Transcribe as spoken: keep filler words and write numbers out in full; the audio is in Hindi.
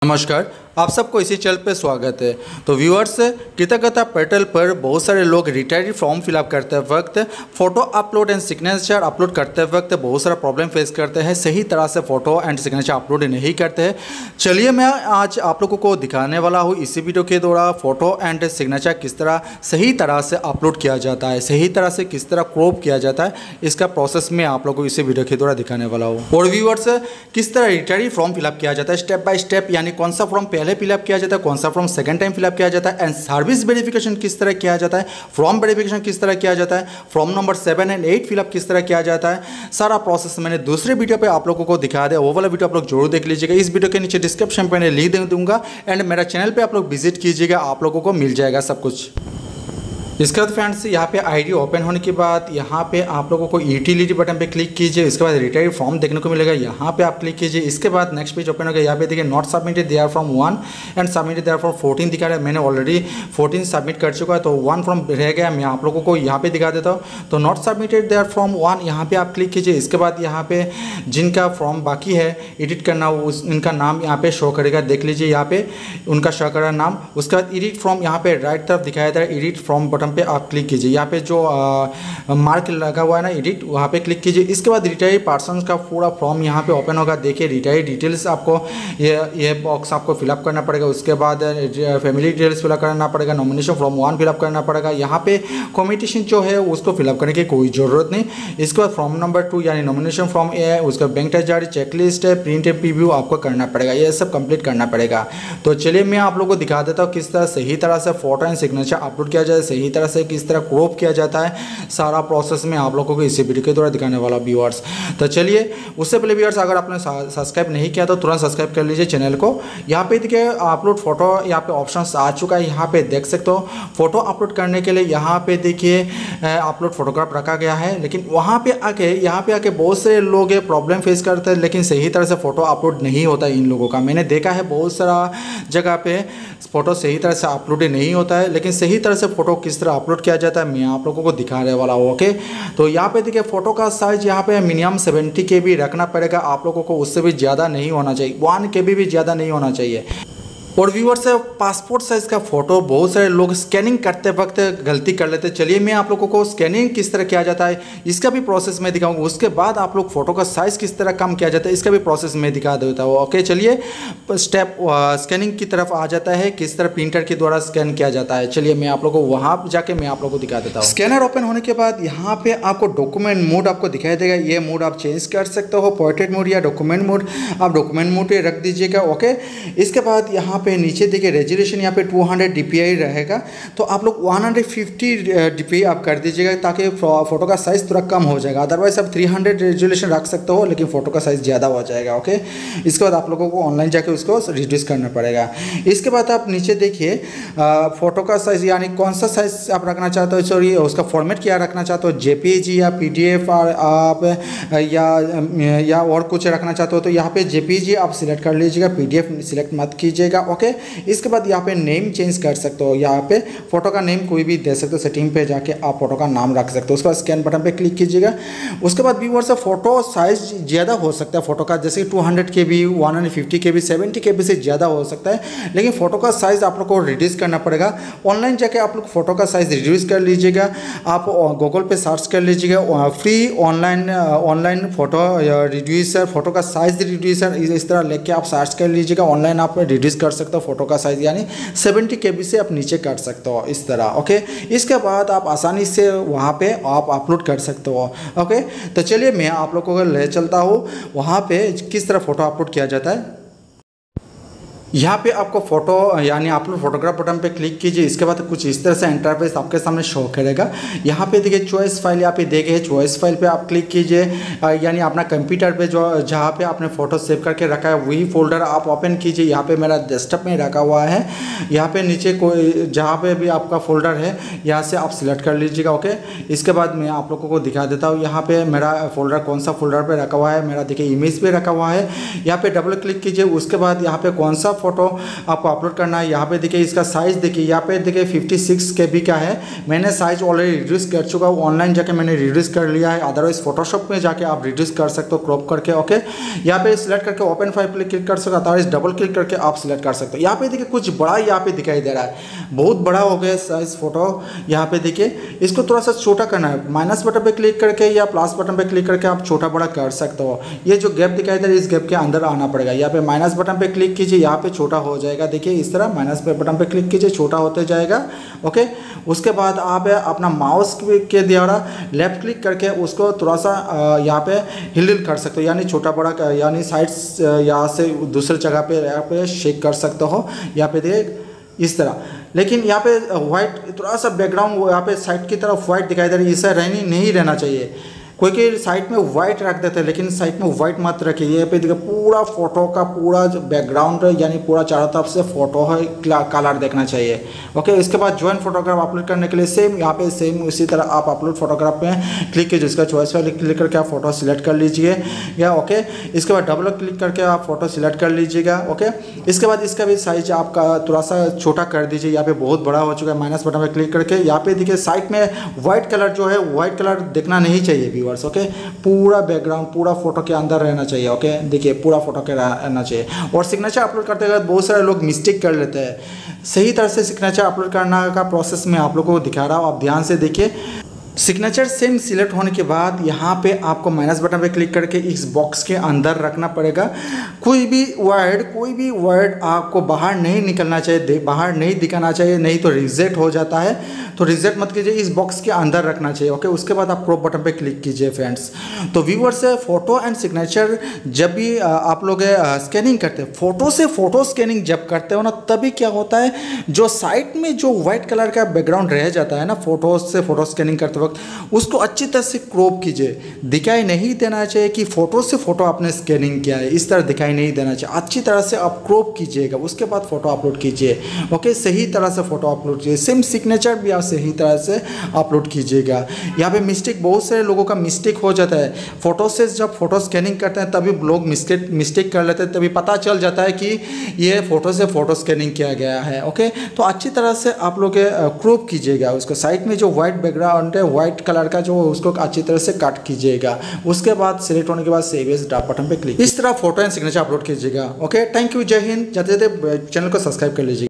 नमस्कार, आप सबको इसी चैनल पे स्वागत है। तो व्यूअर्स, कृतज्ञता पोर्टल पर बहुत सारे लोग रिटायरी फॉर्म फिलअप करते वक्त photo upload and signature upload करते वक्त बहुत सारा प्रॉब्लम फेस करते हैं, सही तरह से फ़ोटो एंड सिग्नेचर अपलोड नहीं करते हैं। चलिए मैं आज आप लोगों को दिखाने वाला हूँ इसी वीडियो के द्वारा फ़ोटो एंड सिग्नेचर किस तरह सही तरह से अपलोड किया जाता है, सही तरह से किस तरह क्रॉप किया जाता है, इसका प्रोसेस मैं आप लोगों को इसी वीडियो के द्वारा दिखाने वाला हूँ। और व्यूअर्स, किस तरह रिटायरी फॉर्म फिलअप किया जाता है स्टेप बाय स्टेप, यानी कौन सा फॉर्म पहले फिलअप किया जाता है, कौन सा फॉर्म सेकंड टाइम फिलअप किया जाता है, एंड सर्विस वेरिफिकेशन किस तरह किया जाता है, फॉर्म वेरिफिकेशन किस तरह किया जाता है, form number seven and eight fill up किस तरह किया जाता है, सारा प्रोसेस मैंने दूसरे वीडियो पे आप लोगों को दिखा दिया। वो वाला वीडियो आप लोग जरूर देख लीजिएगा। इस वीडियो के नीचे डिस्क्रिप्शन पे लिंक दे दूंगा एंड मेरा चैनल पे आप लोग विजिट कीजिएगा, आप लोगों को मिल जाएगा सब कुछ। इसके बाद फ्रेंड्स, यहाँ पे आईडी ओपन होने के बाद यहाँ पे आप लोगों को यूटिलिटी बटन पे क्लिक कीजिए। इसके बाद रिटायरी फॉर्म देखने को मिलेगा, यहाँ पे आप क्लिक कीजिए। इसके बाद नेक्स्ट पेज ओपन होगा। यहाँ पे देखिए not submitted there from one and submitted there from fourteen दिखा रहा है। मैंने ऑलरेडी फोर्टीन सबमिट कर चुका है, तो वन फॉर्म रह गया। मैं आप लोगों को यहाँ पे दिखा देता हूँ। तो not submitted there from one, यहाँ पे आप क्लिक कीजिए। इसके बाद यहाँ पे जिनका फॉर्म बाकी है एडिट करना, उस उनका नाम यहाँ पे शो करेगा, देख लीजिए यहाँ पे उनका शो करेगा नाम। उसके बाद एडिट फॉर्म यहाँ पे राइट तरफ दिखाया जा रहा है, एडिट फॉर्म बटन पे आप क्लिक कीजिए। यहाँ पे जो आ, मार्क लगा हुआ है ना एडिट, वहाँ पे क्लिक कीजिए। इसके बाद रिटायरी पर्सन का पूरा फॉर्म यहाँ पे ओपन होगा। देखिए रिटायरी डिटेल्स आपको ये ये बॉक्स आपको फिलअप करना पड़ेगा। उसके बाद फैमिली डिटेल्स फिलअप करना पड़ेगा, नॉमिनेशन फॉर्म वन फिलअप करना पड़ेगा। यहाँ पे कॉम्पिटिशन जो है उसको फिलअप करने की कोई ज़रूरत नहीं। इसके बाद फॉर्म नंबर टू यानी नॉमिनेशन फॉर्म ए है, उसका बैंक टैक्स जारी चेकलिस्ट है, प्रिंट एंड प्रीव्यू आपको करना पड़ेगा, ये सब कंप्लीट करना पड़ेगा। तो चलिए मैं आप लोगों को दिखा देता हूँ किस तरह सही तरह से फोटो एंड सिग्नेचर अपलोड किया जाए, सही तरह से किस तरह क्रॉप किया जाता है। सारा प्रोसेस में आप लोगों को इसी वीडियो के द्वारा दिखाने वाला व्यूअर्स। तो चलिए उससे पहले व्यूअर्स, अगर आपने सब्सक्राइब नहीं किया तो तुरंत सब्सक्राइब कर लीजिए चैनल को। यहाँ पे देखिए अपलोड फोटो, यहाँ पे ऑप्शंस आ चुका है। यहाँ पे देख सकते हो फोटो अपलोड करने के लिए यहाँ पे देखिए अपलोड फोटोग्राफ रखा गया है। लेकिन वहाँ पे आके यहाँ पे आके बहुत से लोग ये प्रॉब्लम फेस करते हैं, लेकिन सही तरह से फोटो अपलोड नहीं होता इन लोगों का। मैंने देखा है बहुत सारा जगह पे फोटो सही तरह से अपलोड नहीं होता है, लेकिन सही तरह से फोटो किस तरह अपलोड किया जाता है मैं आप लोगों को दिखाने वाला हूँ। ओके, तो यहाँ पे देखिए फोटो का साइज यहाँ पे मिनिमम सेवेंटी के बी रखना पड़ेगा आप लोगों को, उससे भी ज़्यादा नहीं होना चाहिए, वन के बी भी ज़्यादा नहीं होना चाहिए। और व्यूअर्स, पासपोर्ट साइज़ का फ़ोटो बहुत सारे लोग स्कैनिंग करते वक्त गलती कर लेते हैं। चलिए मैं आप लोगों को स्कैनिंग किस तरह किया जाता है इसका भी प्रोसेस मैं दिखाऊंगा। उसके बाद आप लोग फ़ोटो का साइज़ किस तरह कम किया जाता है इसका भी प्रोसेस मैं दिखा देता हूँ। ओके, चलिए स्टेप स्कैनिंग की तरफ आ जाता है, किस तरह प्रिंटर के द्वारा स्कैन किया जाता है। चलिए मैं आप लोगों को वहाँ जाके मैं आप लोगों को दिखा देता हूँ। स्कैनर ओपन होने के बाद यहाँ पे आपको डॉक्यूमेंट मोड आपको दिखाई देगा। ये मोड आप चेंज कर सकते हो, पोर्ट्रेट मोड या डॉक्यूमेंट मोड, आप डॉक्यूमेंट मोड पे रख दीजिएगा। ओके, इसके बाद यहाँ पे नीचे देखिए रेजोल्यूशन यहाँ पे two hundred D P I रहेगा, तो आप लोग one fifty D P I आप कर दीजिएगा ताकि फोटो का साइज़ थोड़ा कम हो जाएगा। अदरवाइज आप थ्री हंड्रेड रेजोल्यूशन रख सकते हो, लेकिन फोटो का साइज़ ज़्यादा हो जाएगा। ओके, इसके बाद आप लोगों को ऑनलाइन जाके उसको रिड्यूस करना पड़ेगा। इसके बाद आप नीचे देखिए फोटो का साइज़ यानी कौन सा साइज़ आप रखना चाहते हो, सॉरी उसका फॉर्मेट क्या रखना चाहते हो, जेपीजी या पीडीएफ आप या या और कुछ रखना चाहते हो तो यहाँ पे जेपीजी आप सिलेक्ट कर लीजिएगा, पीडीएफ सिलेक्ट मत कीजिएगा। ओके, इसके बाद यहाँ पे नेम चेंज कर सकते हो, यहाँ पे फोटो का नेम कोई भी दे सकते हो, सेटिंग पे जाके आप फोटो का नाम रख सकते हो। उसके बाद स्कैन बटन पे क्लिक कीजिएगा। उसके बाद व्यूअर्स, फोटो साइज ज़्यादा हो सकता है फोटो का, जैसे two hundred K B, one fifty K B, seventy K B से ज़्यादा हो सकता है, लेकिन फोटो का साइज़ आप लोग को रिड्यूस करना पड़ेगा। ऑनलाइन जाके आप लोग फोटो का साइज़ रिड्यूस कर लीजिएगा। आप गूगल पे सर्च कर लीजिएगा free online online photo reducer, photo का साइज़ रिड्यूसर, इस तरह लेके आप सर्च कर लीजिएगा। ऑनलाइन आप रिड्यूस कर सकते हो फोटो का साइज़, यानी सेवेंटी के बी से आप नीचे कर सकते हो इस तरह। ओके, इसके बाद आप आसानी से वहाँ पे आप अपलोड कर सकते हो। ओके, तो चलिए मैं आप लोगों को ले चलता हूँ वहाँ पे किस तरह फ़ोटो अपलोड किया जाता है। यहाँ पे आपको फोटो यानी अपलोड फोटोग्राफ बटन पे क्लिक कीजिए। इसके बाद कुछ इस तरह से इंटरफेस आपके सामने शो करेगा। यहाँ पे देखिए चॉइस फाइल, यहाँ पे देखिए चॉइस फाइल पे आप क्लिक कीजिए, यानी अपना कंप्यूटर पे जो जहाँ पे आपने फ़ोटो सेव करके रखा है वही फोल्डर आप ओपन कीजिए। यहाँ पे मेरा डेस्कटॉप में रखा हुआ है। यहाँ पे नीचे कोई जहाँ पे भी आपका फोल्डर है यहाँ से आप सिलेक्ट कर लीजिएगा। ओके, इसके बाद मैं आप लोगों को दिखा देता हूँ यहाँ पे मेरा फोल्डर कौन सा फोल्डर पर रखा हुआ है। मेरा देखिए इमेज पे रखा हुआ है। यहाँ पे डबल क्लिक कीजिए। उसके बाद यहाँ पे कौन सा फोटो आपको अपलोड करना है। यहाँ पे देखिए इसका साइज़ देखिए, यहाँ पे देखिए फिफ्टी सिक्स के बी का है। मैंने साइज ऑलरेडी रिड्यूस कर चुका हूँ, ऑनलाइन जाके मैंने रिड्यूस कर लिया है। अदरवाइज फोटोशॉप में जाके आप रिड्यूस कर सकते हो क्रॉप करके। ओके, यहाँ पे सिलेक्ट करके ओपन फाइल पे क्लिक कर सकते हो, अदरवाइज डबल क्लिक करके आप सिलेक्ट कर सकते हो। यहाँ पे देखिए कुछ बड़ा यहाँ पे दिखाई दे रहा है, बहुत बड़ा हो गया साइज फोटो। यहाँ पे देखिए इसको थोड़ा सा छोटा करना है, माइनस बटन पे क्लिक करके या प्लस बटन पे क्लिक करके आप छोटा बड़ा कर सकते हो। ये जो गैप दिखाई दे रहा है इस गैप के अंदर आना पड़ेगा। यहाँ पे माइनस बटन पे क्लिक कीजिए, यहाँ पे छोटा हो जाएगा। देखिए इस तरह माइनस पे बटन पे क्लिक कीजिए, छोटा होते जाएगा। ओके, उसके बाद आप अपना माउस के द्वारा लेफ्ट क्लिक करके उसको थोड़ा सा यहाँ पे हिल हिल कर सकते हो, यानी छोटा बड़ा यानी साइड्स यहाँ से दूसरे जगह पे यहाँ पे शेक कर सकते हो। यहाँ पे देखिए इस तरह। लेकिन यहाँ पे वाइट थोड़ा सा बैकग्राउंड यहाँ पे साइड की तरफ वाइट दिखाई दे रही है, इससे रहनी नहीं रहना चाहिए। कोई कोई साइड में वाइट रख देते हैं, लेकिन साइड में वाइट मत रखिए। ये पे देखिए पूरा फोटो का पूरा जो बैकग्राउंड है यानी पूरा चारों तरफ से फोटो है कलर देखना चाहिए। ओके, इसके बाद ज्वाइन फोटोग्राफ अपलोड करने के लिए सेम यहाँ पे सेम उसी तरह आप अपलोड फोटोग्राफ पे क्लिक कीजिए, इसका चॉइस पर क्लिक करके आप फोटो सिलेक्ट कर लीजिए या ओके। इसके बाद डबल क्लिक करके आप फोटो सिलेक्ट कर लीजिएगा। ओके, इसके बाद इसका भी साइज आपका थोड़ा सा छोटा कर दीजिए। यहाँ पे बहुत बड़ा हो चुका है, माइनस बटन पर क्लिक करके यहाँ पे देखिए साइड में व्हाइट कलर जो है व्हाइट कलर देखना नहीं चाहिए। ओके, पूरा बैकग्राउंड पूरा फोटो के अंदर रहना चाहिए। ओके, देखिए पूरा फोटो के रहना चाहिए। और सिग्नेचर अपलोड करते वक्त बहुत सारे लोग मिस्टेक कर लेते हैं। सही तरह से सिग्नेचर अपलोड करना का प्रोसेस मैं आप लोगों को दिखा रहा हूँ, आप ध्यान से देखिए। सिग्नेचर सेम सिलेक्ट होने के बाद यहाँ पे आपको माइनस बटन पे क्लिक करके इस बॉक्स के अंदर रखना पड़ेगा। कोई भी वर्ड कोई भी वर्ड आपको बाहर नहीं निकलना चाहिए, बाहर नहीं दिखाना चाहिए, नहीं तो रिजेक्ट हो जाता है। तो रिजेक्ट मत कीजिए, इस बॉक्स के अंदर रखना चाहिए। ओके, उसके बाद आप क्रॉप बटन पे क्लिक कीजिए फ्रेंड्स। तो व्यूअर्स फोटो एंड सिग्नेचर जब भी आप लोग स्कैनिंग करते हैं, फोटो से फोटो स्कैनिंग जब करते हो ना, तभी क्या होता है जो साइड में जो व्हाइट कलर का बैकग्राउंड रह जाता है ना फोटो से फोटो स्कैनिंग करते वक्त, उसको अच्छी तरह से क्रॉप कीजिए। दिखाई नहीं देना चाहिए कि फोटो से फोटो आपने स्कैनिंग किया है, इस तरह दिखाई नहीं देना चाहिए। अच्छी तरह से आप क्रॉप कीजिएगा, उसके बाद फोटो अपलोड कीजिए। ओके, सही तरह से फोटो अपलोड कीजिए। सेम सिग्नेचर भी आप सही तरह से अपलोड कीजिएगा। यहाँ पे मिस्टेक बहुत सारे लोगों का मिस्टेक हो जाता है। फोटो से जब फोटो स्कैनिंग करते हैं तभी लोग मिस्टेक मिस्टेक कर लेते हैं, तभी पता चल जाता है कि ये फोटो से फोटो स्कैनिंग किया गया है। ओके, तो अच्छी तरह से आप लोग क्रॉप कीजिएगा। उसको साइड में जो व्हाइट बैकग्राउंड है व्हाइट कलर का जो उसको अच्छी तरह से कट कीजिएगा। उसके बाद सिलेक्ट होने के बाद सेव एज ड्रॉप बटन पे क्लिक, इस तरह फोटो एंड सिग्नेचर अपलोड कीजिएगा। ओके, थैंक यू, जय हिंद। जाते जाते चैनल को सब्सक्राइब कर लीजिए।